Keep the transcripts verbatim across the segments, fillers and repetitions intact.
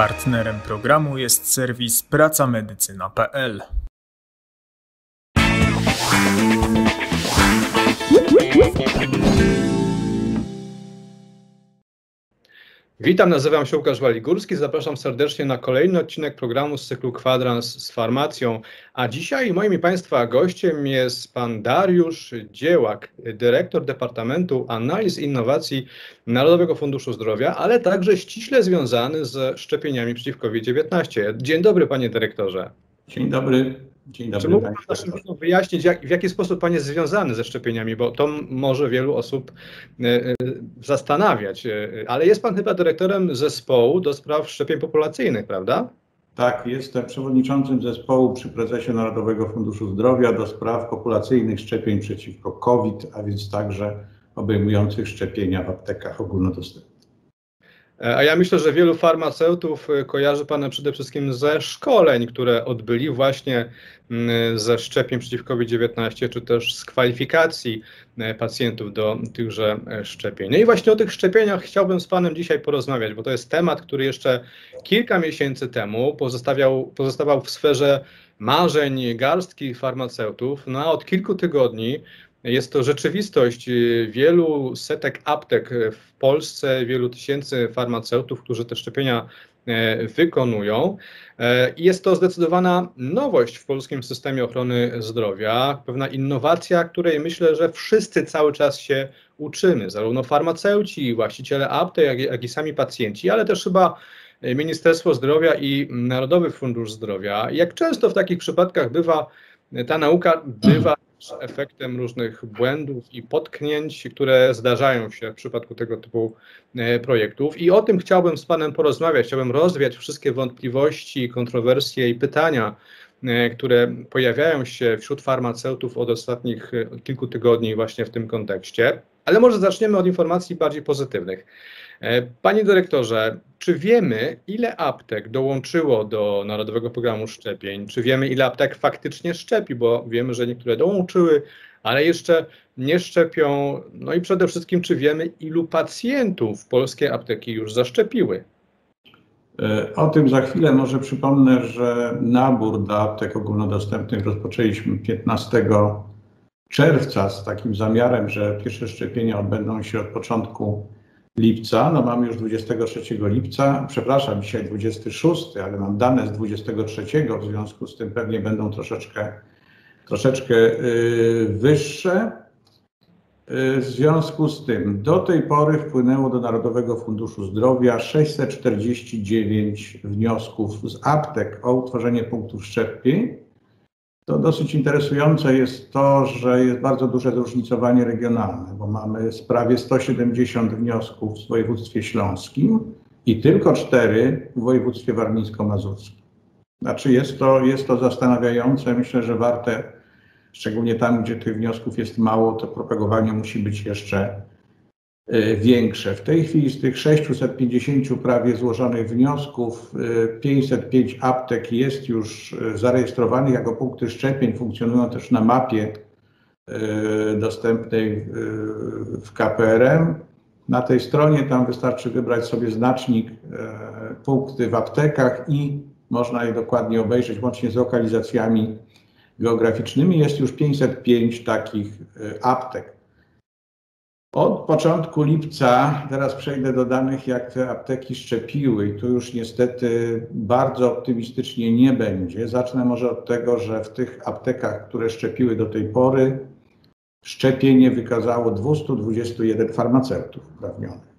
Partnerem programu jest serwis praca medycyna kropka p l. Witam, nazywam się Łukasz Waligórski, zapraszam serdecznie na kolejny odcinek programu z cyklu Kwadrans z farmacją. A dzisiaj moim i Państwa gościem jest pan Dariusz Dziełak, dyrektor Departamentu Analiz i Innowacji Narodowego Funduszu Zdrowia, ale także ściśle związany ze szczepieniami przeciw COVID dziewiętnaście. Dzień dobry, panie dyrektorze. Dzień dobry. Dzień dobry. Czy mógłby pan naszym widzom wyjaśnić, jak, w jaki sposób pan jest związany ze szczepieniami, bo to może wielu osób e, e, zastanawiać, e, ale jest pan chyba dyrektorem zespołu do spraw szczepień populacyjnych, prawda? Tak, jestem przewodniczącym zespołu przy prezesie Narodowego Funduszu Zdrowia do spraw populacyjnych szczepień przeciwko COVID, a więc także obejmujących szczepienia w aptekach ogólnodostępnych. A ja myślę, że wielu farmaceutów kojarzy pana przede wszystkim ze szkoleń, które odbyli właśnie ze szczepień przeciw COVID dziewiętnaście, czy też z kwalifikacji pacjentów do tychże szczepień. No i właśnie o tych szczepieniach chciałbym z panem dzisiaj porozmawiać, bo to jest temat, który jeszcze kilka miesięcy temu pozostawiał, pozostawał w sferze marzeń garstki farmaceutów, no a od kilku tygodni jest to rzeczywistość wielu setek aptek w Polsce, wielu tysięcy farmaceutów, którzy te szczepienia wykonują. I jest to zdecydowana nowość w polskim systemie ochrony zdrowia, pewna innowacja, której myślę, że wszyscy cały czas się uczymy, zarówno farmaceuci, właściciele aptek, jak, jak i sami pacjenci, ale też chyba Ministerstwo Zdrowia i Narodowy Fundusz Zdrowia. Jak często w takich przypadkach bywa, ta nauka bywa efektem różnych błędów i potknięć, które zdarzają się w przypadku tego typu projektów. I o tym chciałbym z panem porozmawiać, chciałbym rozwiać wszystkie wątpliwości, kontrowersje i pytania, które pojawiają się wśród farmaceutów od ostatnich kilku tygodni właśnie w tym kontekście. Ale może zaczniemy od informacji bardziej pozytywnych. Panie dyrektorze, czy wiemy, ile aptek dołączyło do Narodowego Programu Szczepień? Czy wiemy, ile aptek faktycznie szczepi? Bo wiemy, że niektóre dołączyły, ale jeszcze nie szczepią. No i przede wszystkim, czy wiemy, ilu pacjentów polskie apteki już zaszczepiły? O tym za chwilę. Może przypomnę, że nabór do aptek ogólnodostępnych rozpoczęliśmy piętnastego czerwca z takim zamiarem, że pierwsze szczepienia odbędą się od początku lipca. No mamy już dwudziestego trzeciego lipca, przepraszam, dzisiaj dwudziestego szóstego, ale mam dane z dwudziestego trzeciego, w związku z tym pewnie będą troszeczkę, troszeczkę yy, wyższe. Yy, w związku z tym do tej pory wpłynęło do Narodowego Funduszu Zdrowia sześćset czterdzieści dziewięć wniosków z aptek o utworzenie punktów szczepień. To dosyć interesujące jest to, że jest bardzo duże zróżnicowanie regionalne, bo mamy prawie sto siedemdziesiąt wniosków w województwie śląskim i tylko cztery w województwie warmińsko-mazurskim. Znaczy jest to, jest to zastanawiające. Myślę, że warte, szczególnie tam, gdzie tych wniosków jest mało, to propagowanie musi być jeszcze większe. W tej chwili z tych sześciuset pięćdziesięciu prawie złożonych wniosków pięćset pięć aptek jest już zarejestrowanych jako punkty szczepień, funkcjonują też na mapie dostępnej w K P R M. Na tej stronie tam wystarczy wybrać sobie znacznik punkty w aptekach i można je dokładnie obejrzeć, łącznie z lokalizacjami geograficznymi. Jest już pięćset pięć takich aptek. Od początku lipca, teraz przejdę do danych, jak te apteki szczepiły i tu już niestety bardzo optymistycznie nie będzie. Zacznę może od tego, że w tych aptekach, które szczepiły do tej pory, szczepienie wykazało dwieście dwadzieścia jeden farmaceutów uprawnionych.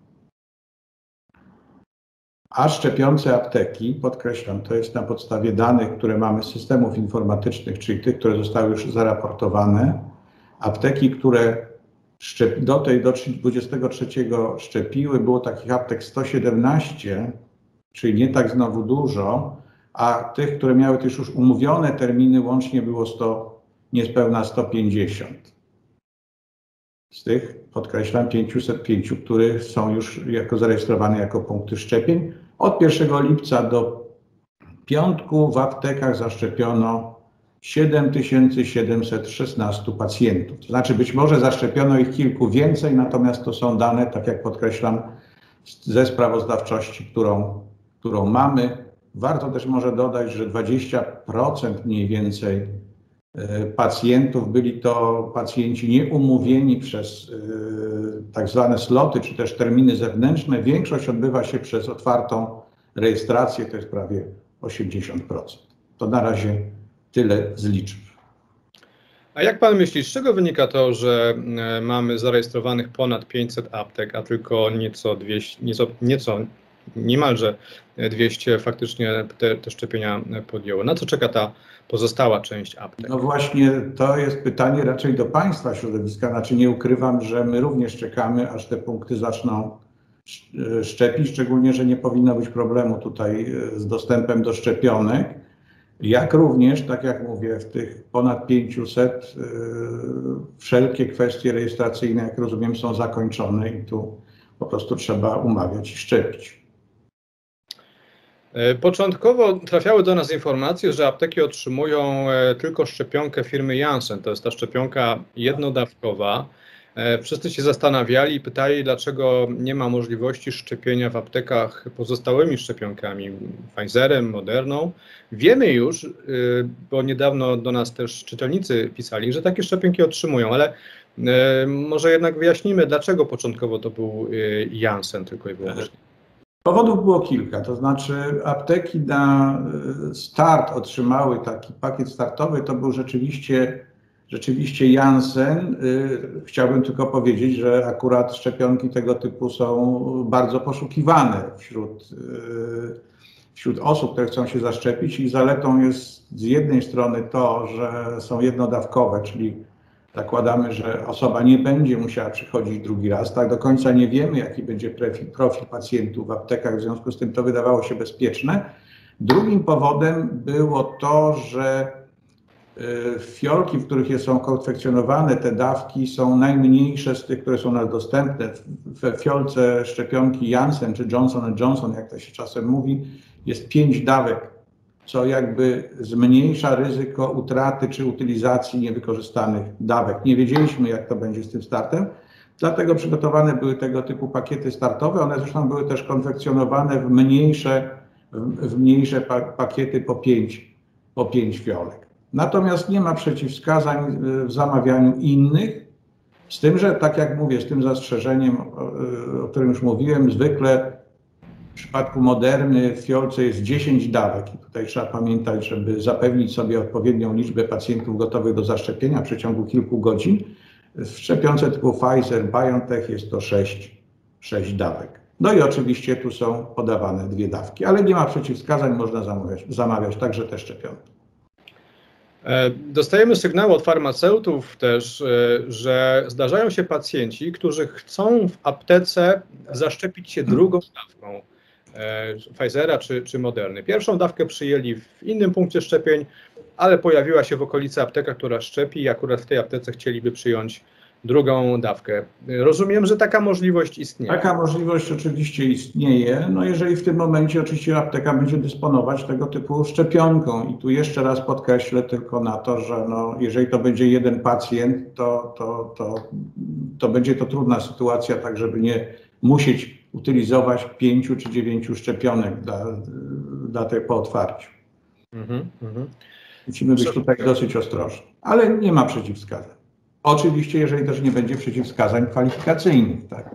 A szczepiące apteki, podkreślam, to jest na podstawie danych, które mamy z systemów informatycznych, czyli tych, które zostały już zaraportowane, apteki, które do tej, do dwudziestego trzeciego szczepiły, było takich aptek sto siedemnaście, czyli nie tak znowu dużo, a tych, które miały też już umówione terminy, łącznie było sto, niespełna sto pięćdziesiąt. Z tych, podkreślam, pięćset pięć, które są już jako zarejestrowane jako punkty szczepień. Od pierwszego lipca do piątku w aptekach zaszczepiono siedem tysięcy siedemset szesnaście pacjentów. To znaczy być może zaszczepiono ich kilku więcej, natomiast to są dane, tak jak podkreślam, ze sprawozdawczości, którą którą mamy. Warto też może dodać, że dwadzieścia procent mniej więcej pacjentów byli to pacjenci nieumówieni przez tak zwane sloty, czy też terminy zewnętrzne. Większość odbywa się przez otwartą rejestrację, to jest prawie osiemdziesiąt procent. To na razie tyle z liczb. A jak pan myśli, z czego wynika to, że mamy zarejestrowanych ponad pięćset aptek, a tylko nieco dwieście, nieco, nieco niemalże dwieście faktycznie te, te szczepienia podjęło? Na co czeka ta pozostała część aptek? No właśnie, to jest pytanie raczej do państwa środowiska. Znaczy nie ukrywam, że my również czekamy, aż te punkty zaczną szczepić, szczególnie, że nie powinno być problemu tutaj z dostępem do szczepionek. Jak również, tak jak mówię, w tych ponad pięciuset yy, wszelkie kwestie rejestracyjne, jak rozumiem, są zakończone i tu po prostu trzeba umawiać i szczepić. Początkowo trafiały do nas informacje, że apteki otrzymują tylko szczepionkę firmy Janssen. To jest ta szczepionka jednodawkowa. Wszyscy się zastanawiali i pytali, dlaczego nie ma możliwości szczepienia w aptekach pozostałymi szczepionkami, Pfizerem, Moderną. Wiemy już, bo niedawno do nas też czytelnicy pisali, że takie szczepionki otrzymują, ale może jednak wyjaśnimy, dlaczego początkowo to był Janssen tylko i wyłącznie. Powodów było kilka, to znaczy apteki na start otrzymały taki pakiet startowy, to był rzeczywiście, rzeczywiście Janssen. Chciałbym tylko powiedzieć, że akurat szczepionki tego typu są bardzo poszukiwane wśród, wśród osób, które chcą się zaszczepić i zaletą jest z jednej strony to, że są jednodawkowe, czyli zakładamy, że osoba nie będzie musiała przychodzić drugi raz. Tak do końca nie wiemy, jaki będzie profil, profil pacjentów w aptekach, w związku z tym to wydawało się bezpieczne. Drugim powodem było to, że fiolki, w których są konfekcjonowane te dawki, są najmniejsze z tych, które są nas dostępne. We fiolce szczepionki Janssen czy Johnson and Johnson, jak to się czasem mówi, jest pięć dawek, co jakby zmniejsza ryzyko utraty czy utylizacji niewykorzystanych dawek. Nie wiedzieliśmy, jak to będzie z tym startem, dlatego przygotowane były tego typu pakiety startowe. One zresztą były też konfekcjonowane w mniejsze, w mniejsze pa pakiety po pięć, po pięć fiolek. Natomiast nie ma przeciwwskazań w zamawianiu innych, z tym, że tak jak mówię, z tym zastrzeżeniem, o którym już mówiłem, zwykle w przypadku Moderny w fiolce jest dziesięć dawek i tutaj trzeba pamiętać, żeby zapewnić sobie odpowiednią liczbę pacjentów gotowych do zaszczepienia w przeciągu kilku godzin. W szczepionce typu Pfizer, BioNTech jest to sześć dawek. No i oczywiście tu są podawane dwie dawki, ale nie ma przeciwwskazań, można zamawiać, zamawiać także te szczepionki. Dostajemy sygnały od farmaceutów też, że zdarzają się pacjenci, którzy chcą w aptece zaszczepić się drugą dawką Pfizera czy, czy Moderny. Pierwszą dawkę przyjęli w innym punkcie szczepień, ale pojawiła się w okolicy apteka, która szczepi i akurat w tej aptece chcieliby przyjąć drugą dawkę. Rozumiem, że taka możliwość istnieje. Taka możliwość oczywiście istnieje, no jeżeli w tym momencie oczywiście apteka będzie dysponować tego typu szczepionką. I tu jeszcze raz podkreślę tylko na to, że no, jeżeli to będzie jeden pacjent, to, to, to, to będzie to trudna sytuacja, tak żeby nie musieć utylizować pięciu czy dziewięciu szczepionek dla, dla tej po otwarciu. Mhm, mhm. Musimy być tutaj dosyć ostrożni, ale nie ma przeciwwskazań. Oczywiście, jeżeli też nie będzie przeciwwskazań kwalifikacyjnych, tak.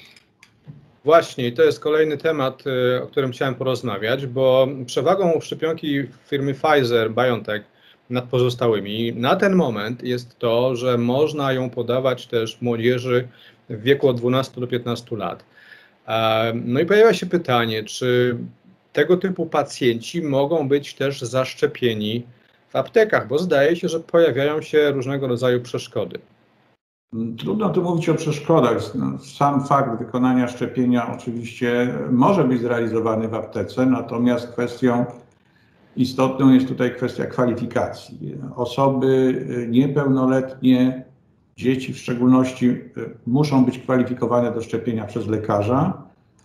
Właśnie, to jest kolejny temat, o którym chciałem porozmawiać, bo przewagą szczepionki firmy Pfizer, BioNTech nad pozostałymi na ten moment jest to, że można ją podawać też młodzieży w wieku od dwunastu do piętnastu lat. No i pojawia się pytanie, czy tego typu pacjenci mogą być też zaszczepieni w aptekach, bo zdaje się, że pojawiają się różnego rodzaju przeszkody. Trudno tu mówić o przeszkodach. Sam fakt wykonania szczepienia oczywiście może być zrealizowany w aptece, natomiast kwestią istotną jest tutaj kwestia kwalifikacji. Osoby niepełnoletnie, dzieci w szczególności, muszą być kwalifikowane do szczepienia przez lekarza,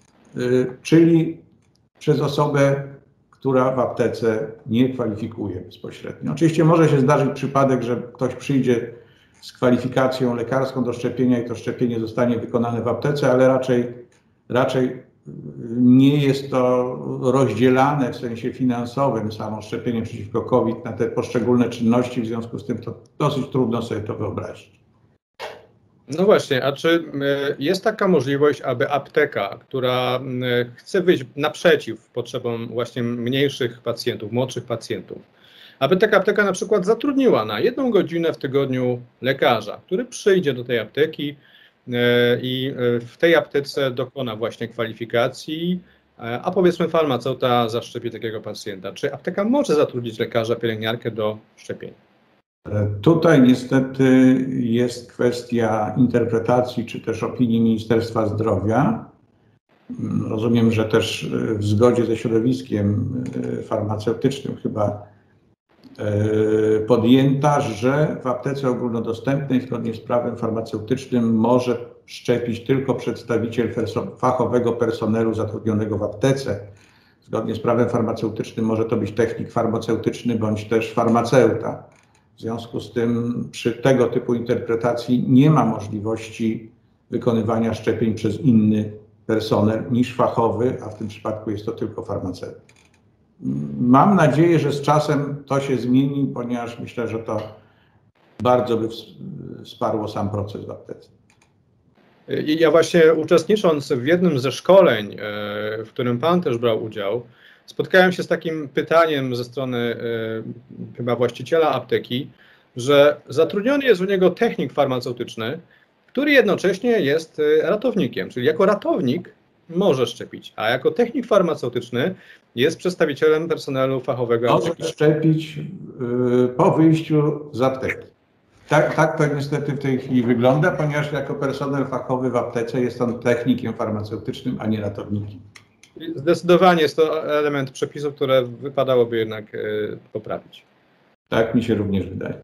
czyli przez osobę, która w aptece nie kwalifikuje bezpośrednio. Oczywiście może się zdarzyć przypadek, że ktoś przyjdzie z kwalifikacją lekarską do szczepienia i to szczepienie zostanie wykonane w aptece, ale raczej, raczej nie jest to rozdzielane w sensie finansowym, samo szczepienie przeciwko COVID, na te poszczególne czynności, w związku z tym to dosyć trudno sobie to wyobrazić. No właśnie, a czy jest taka możliwość, aby apteka, która chce wyjść naprzeciw potrzebom właśnie mniejszych pacjentów, młodszych pacjentów, aby taka apteka na przykład zatrudniła na jedną godzinę w tygodniu lekarza, który przyjdzie do tej apteki i w tej aptece dokona właśnie kwalifikacji, a powiedzmy farmaceuta zaszczepi takiego pacjenta. Czy apteka może zatrudnić lekarza, pielęgniarkę do szczepienia? Tutaj niestety jest kwestia interpretacji czy też opinii Ministerstwa Zdrowia. Rozumiem, że też w zgodzie ze środowiskiem farmaceutycznym chyba podjęta, że w aptece ogólnodostępnej zgodnie z prawem farmaceutycznym może szczepić tylko przedstawiciel fachowego personelu zatrudnionego w aptece. Zgodnie z prawem farmaceutycznym może to być technik farmaceutyczny bądź też farmaceuta. W związku z tym przy tego typu interpretacji nie ma możliwości wykonywania szczepień przez inny personel niż fachowy, a w tym przypadku jest to tylko farmaceuta. Mam nadzieję, że z czasem to się zmieni, ponieważ myślę, że to bardzo by wsparło sam proces w aptece. Ja właśnie uczestnicząc w jednym ze szkoleń, w którym Pan też brał udział, spotkałem się z takim pytaniem ze strony y, chyba właściciela apteki, że zatrudniony jest u niego technik farmaceutyczny, który jednocześnie jest ratownikiem, czyli jako ratownik może szczepić, a jako technik farmaceutyczny jest przedstawicielem personelu fachowego. Może szczepić y, po wyjściu z apteki. Tak, tak to niestety w tej chwili wygląda, ponieważ jako personel fachowy w aptece jest on technikiem farmaceutycznym, a nie ratownikiem. Zdecydowanie jest to element przepisów, które wypadałoby jednak y, poprawić. Tak mi się również wydaje.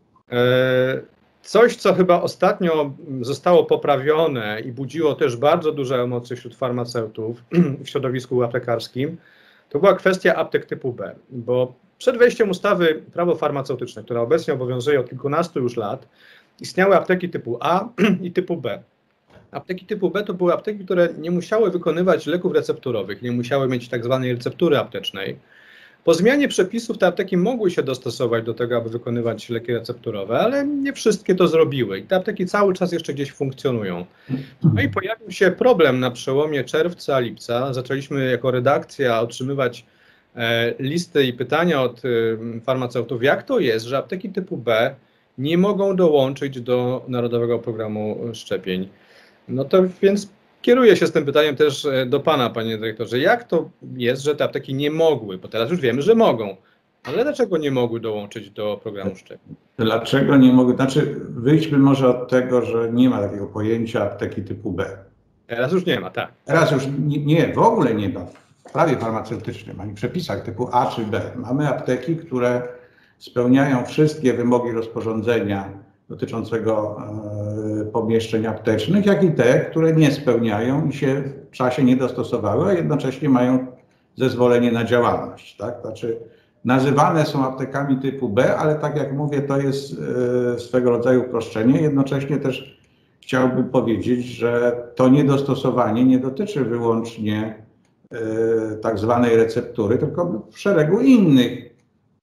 Coś, co chyba ostatnio zostało poprawione i budziło też bardzo duże emocje wśród farmaceutów w środowisku aptekarskim, to była kwestia aptek typu B, bo przed wejściem ustawy Prawo farmaceutyczne, która obecnie obowiązuje od kilkunastu już lat, istniały apteki typu A i typu B. Apteki typu B to były apteki, które nie musiały wykonywać leków recepturowych, nie musiały mieć tak zwanej receptury aptecznej. Po zmianie przepisów te apteki mogły się dostosować do tego, aby wykonywać leki recepturowe, ale nie wszystkie to zrobiły i te apteki cały czas jeszcze gdzieś funkcjonują. No i pojawił się problem na przełomie czerwca, lipca. Zaczęliśmy jako redakcja otrzymywać e, listy i pytania od e, farmaceutów, jak to jest, że apteki typu B nie mogą dołączyć do Narodowego Programu Szczepień. No to więc kieruję się z tym pytaniem też do Pana, Panie Dyrektorze. Jak to jest, że te apteki nie mogły, bo teraz już wiemy, że mogą, ale dlaczego nie mogły dołączyć do programu szczepień? Dlaczego nie mogły? Znaczy, wyjdźmy może od tego, że nie ma takiego pojęcia apteki typu B. Teraz już nie ma, tak. Teraz już nie, nie w ogóle nie ma w prawie farmaceutycznym, ani przepisach typu A czy B. Mamy apteki, które spełniają wszystkie wymogi rozporządzenia dotyczącego e, pomieszczeń aptecznych, jak i te, które nie spełniają i się w czasie nie dostosowały, a jednocześnie mają zezwolenie na działalność. Tak? Znaczy, nazywane są aptekami typu B, ale tak jak mówię, to jest e, swego rodzaju uproszczenie. Jednocześnie też chciałbym powiedzieć, że to niedostosowanie nie dotyczy wyłącznie e, tak zwanej receptury, tylko szeregu innych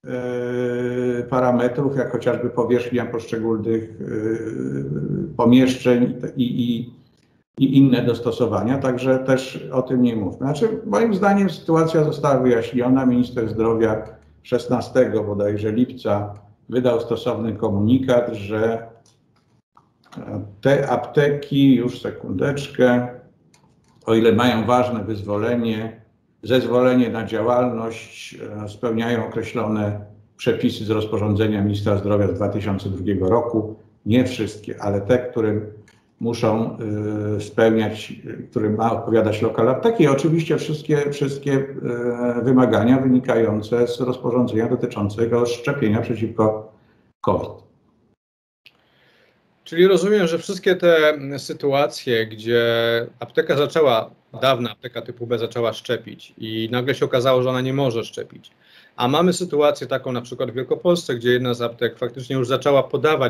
parametrów, jak chociażby powierzchnia poszczególnych pomieszczeń i, i, i inne dostosowania, także też o tym nie mówmy. Znaczy, moim zdaniem sytuacja została wyjaśniona. Minister Zdrowia szesnastego bodajże lipca wydał stosowny komunikat, że te apteki, już sekundeczkę, o ile mają ważne wyzwolenie, zezwolenie na działalność, spełniają określone przepisy z rozporządzenia Ministra Zdrowia z dwa tysiące drugiego roku. Nie wszystkie, ale te, którym muszą y, spełniać, którym ma odpowiadać lokal apteki. Oczywiście wszystkie, wszystkie y, wymagania wynikające z rozporządzenia dotyczącego szczepienia przeciwko COVID. Czyli rozumiem, że wszystkie te sytuacje, gdzie apteka zaczęła, dawna apteka typu B zaczęła szczepić i nagle się okazało, że ona nie może szczepić, a mamy sytuację taką na przykład w Wielkopolsce, gdzie jedna z aptek faktycznie już zaczęła podawać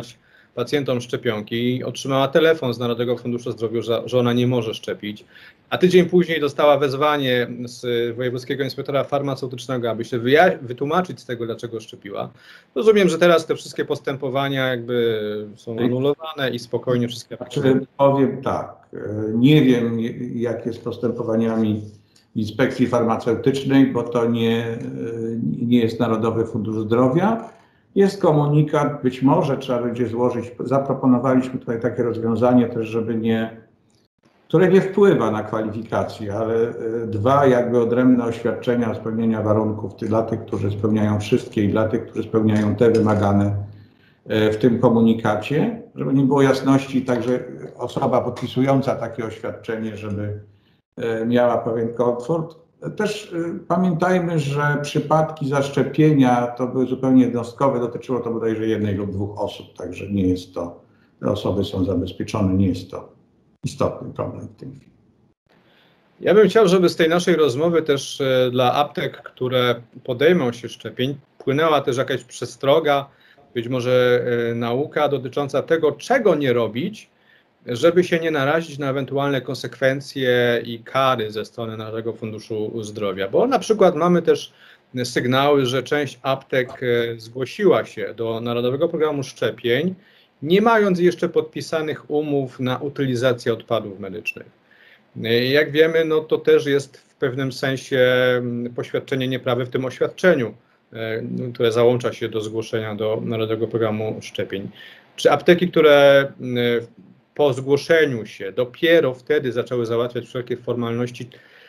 pacjentom szczepionki i otrzymała telefon z Narodowego Funduszu Zdrowia, że, że ona nie może szczepić, a tydzień później dostała wezwanie z wojewódzkiego inspektora farmaceutycznego, aby się wytłumaczyć z tego, dlaczego szczepiła. Rozumiem, że teraz te wszystkie postępowania jakby są anulowane i spokojnie wszystkie... Znaczy, powiem tak, nie wiem jak jest z postępowaniami Inspekcji Farmaceutycznej, bo to nie, nie jest Narodowy Fundusz Zdrowia. Jest komunikat, być może trzeba będzie złożyć, zaproponowaliśmy tutaj takie rozwiązanie też, żeby nie, które nie wpływa na kwalifikacje, ale dwa jakby odrębne oświadczenia spełnienia warunków dla tych, którzy spełniają wszystkie i dla tych, którzy spełniają te wymagane w tym komunikacie, żeby nie było jasności, także osoba podpisująca takie oświadczenie, żeby miała pewien komfort. Też pamiętajmy, że przypadki zaszczepienia to były zupełnie jednostkowe, dotyczyło to bodajże jednej lub dwóch osób, także nie jest to, te osoby są zabezpieczone, nie jest to istotny problem w tej chwili. Ja bym chciał, żeby z tej naszej rozmowy też dla aptek, które podejmą się szczepień, płynęła też jakaś przestroga, być może nauka dotycząca tego, czego nie robić, żeby się nie narazić na ewentualne konsekwencje i kary ze strony Narodowego Funduszu Zdrowia. Bo na przykład mamy też sygnały, że część aptek zgłosiła się do Narodowego Programu Szczepień, nie mając jeszcze podpisanych umów na utylizację odpadów medycznych. Jak wiemy, no to też jest w pewnym sensie poświadczenie nieprawy w tym oświadczeniu, które załącza się do zgłoszenia do Narodowego Programu Szczepień. Czy apteki, które po zgłoszeniu się dopiero wtedy zaczęły załatwiać wszelkie formalności,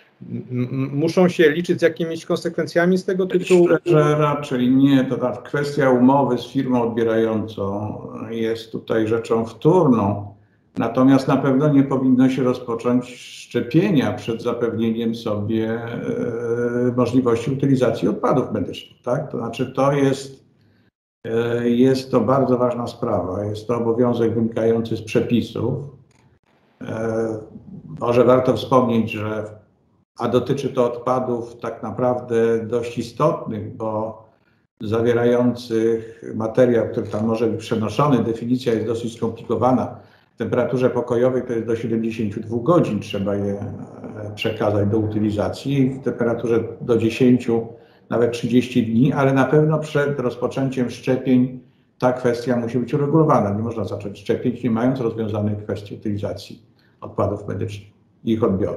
muszą się liczyć z jakimiś konsekwencjami z tego tytułu? Myślę, że raczej nie. To ta kwestia umowy z firmą odbierającą jest tutaj rzeczą wtórną. Natomiast na pewno nie powinno się rozpocząć szczepienia przed zapewnieniem sobie e, możliwości utylizacji odpadów medycznych. Tak? To znaczy to jest, e, jest to bardzo ważna sprawa. Jest to obowiązek wynikający z przepisów. E, może warto wspomnieć, że a dotyczy to odpadów tak naprawdę dość istotnych, bo zawierających materiał, który tam może być przenoszony, definicja jest dosyć skomplikowana. W temperaturze pokojowej to jest do siedemdziesięciu dwóch godzin trzeba je przekazać do utylizacji, w temperaturze do dziesięciu, nawet trzydziestu dni, ale na pewno przed rozpoczęciem szczepień ta kwestia musi być uregulowana. Nie można zacząć szczepić, nie mając rozwiązanej kwestii utylizacji odpadów medycznych i ich odbioru.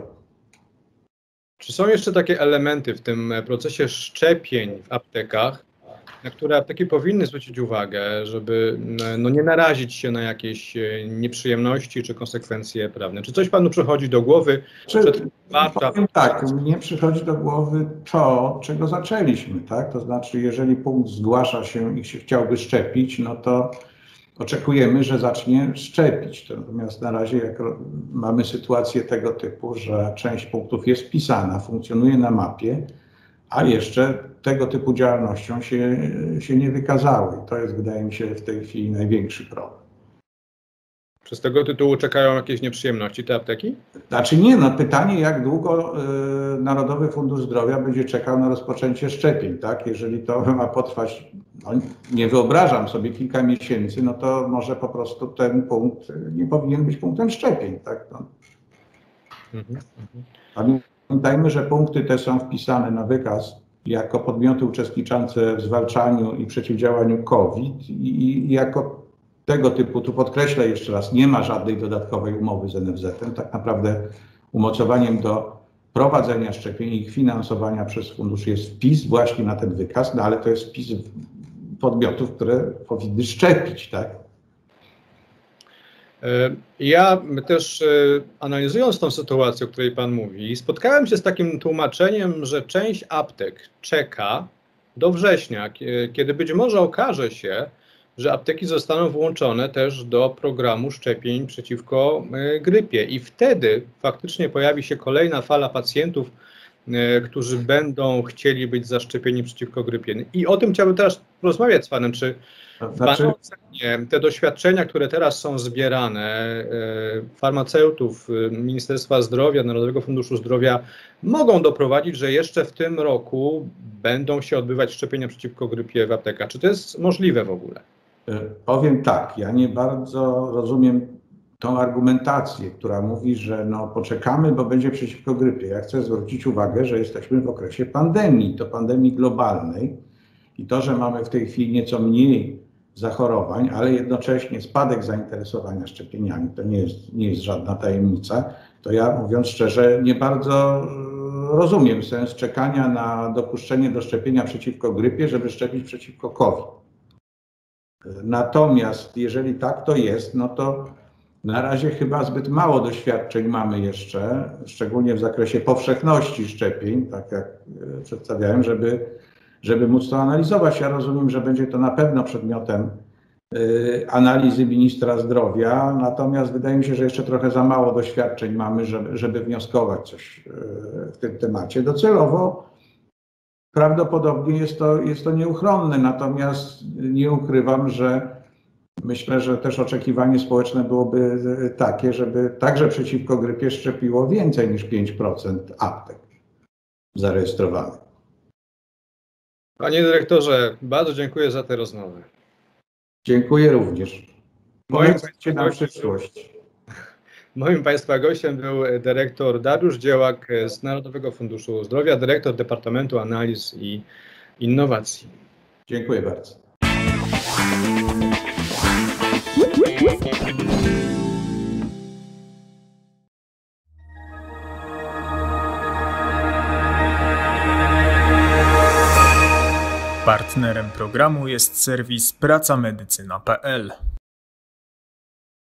Czy są jeszcze takie elementy w tym procesie szczepień w aptekach, na które apteki powinny zwrócić uwagę, żeby no, nie narazić się na jakieś nieprzyjemności czy konsekwencje prawne? Czy coś panu przychodzi do głowy? Czy, przed... powiem tak, mnie przychodzi do głowy to, czego zaczęliśmy, tak? To znaczy, jeżeli punkt zgłasza się i się chciałby szczepić, no to oczekujemy, że zacznie szczepić. Natomiast na razie jak mamy sytuację tego typu, że część punktów jest wpisana, funkcjonuje na mapie, a jeszcze tego typu działalnością się, się nie wykazały. To jest, wydaje mi się, w tej chwili największy problem. Czy z tego tytułu czekają jakieś nieprzyjemności te apteki? Znaczy nie, no pytanie, jak długo y, Narodowy Fundusz Zdrowia będzie czekał na rozpoczęcie szczepień, tak? Jeżeli to ma potrwać, no, nie wyobrażam sobie kilka miesięcy, no to może po prostu ten punkt nie powinien być punktem szczepień, tak? No. Mhm, Pamiętajmy, że punkty te są wpisane na wykaz jako podmioty uczestniczące w zwalczaniu i przeciwdziałaniu COVID i, i jako tego typu, tu podkreślę jeszcze raz, nie ma żadnej dodatkowej umowy z N F Z-em. Tak naprawdę umocowaniem do prowadzenia szczepień i ich finansowania przez fundusz jest wpis właśnie na ten wykaz, no ale to jest wpis podmiotów, które powinny szczepić, tak? Ja też analizując tą sytuację, o której pan mówi, spotkałem się z takim tłumaczeniem, że część aptek czeka do września, kiedy być może okaże się, że apteki zostaną włączone też do programu szczepień przeciwko grypie i wtedy faktycznie pojawi się kolejna fala pacjentów, którzy będą chcieli być zaszczepieni przeciwko grypie. I o tym chciałbym teraz porozmawiać z panem, czy znaczy... w ocenie te doświadczenia, które teraz są zbierane, farmaceutów, Ministerstwa Zdrowia, Narodowego Funduszu Zdrowia mogą doprowadzić, że jeszcze w tym roku będą się odbywać szczepienia przeciwko grypie w aptekach. Czy to jest możliwe w ogóle? Powiem tak, ja nie bardzo rozumiem tą argumentację, która mówi, że no poczekamy, bo będzie przeciwko grypie. Ja chcę zwrócić uwagę, że jesteśmy w okresie pandemii, to pandemii globalnej i to, że mamy w tej chwili nieco mniej zachorowań, ale jednocześnie spadek zainteresowania szczepieniami, to nie jest, nie jest żadna tajemnica, to ja, mówiąc szczerze, nie bardzo rozumiem sens czekania na dopuszczenie do szczepienia przeciwko grypie, żeby szczepić przeciwko COVID. Natomiast jeżeli tak to jest, no to na razie chyba zbyt mało doświadczeń mamy jeszcze, szczególnie w zakresie powszechności szczepień, tak jak przedstawiałem, żeby, żeby móc to analizować. Ja rozumiem, że będzie to na pewno przedmiotem y, analizy ministra zdrowia, natomiast wydaje mi się, że jeszcze trochę za mało doświadczeń mamy, żeby, żeby wnioskować coś y, w tym temacie. Docelowo prawdopodobnie jest to, jest to nieuchronne, natomiast nie ukrywam, że myślę, że też oczekiwanie społeczne byłoby takie, żeby także przeciwko grypie szczepiło więcej niż pięć procent aptek zarejestrowanych. Panie dyrektorze, bardzo dziękuję za tę rozmowę. Dziękuję również. Moim Polecajcie na przyszłość. Moim Państwa gościem był dyrektor Dariusz Dziełak z Narodowego Funduszu Zdrowia, dyrektor Departamentu Analiz i Innowacji. Dziękuję bardzo. Partnerem programu jest serwis praca medycyna kropka p l.